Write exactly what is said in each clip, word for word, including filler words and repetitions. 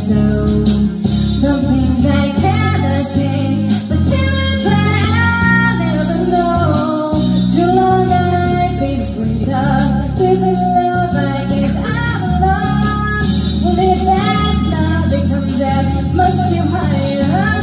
stone. Something that cannot change, but till I try, I'll never know. Too long I've been afraid of losing love, I guess I'm alone. Well, if that's love, it comes out much too high.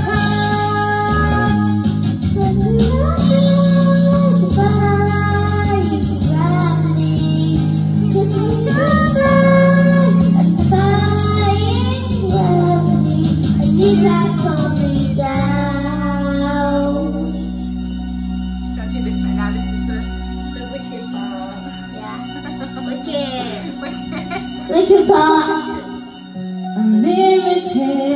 Wicked part. Unlimited.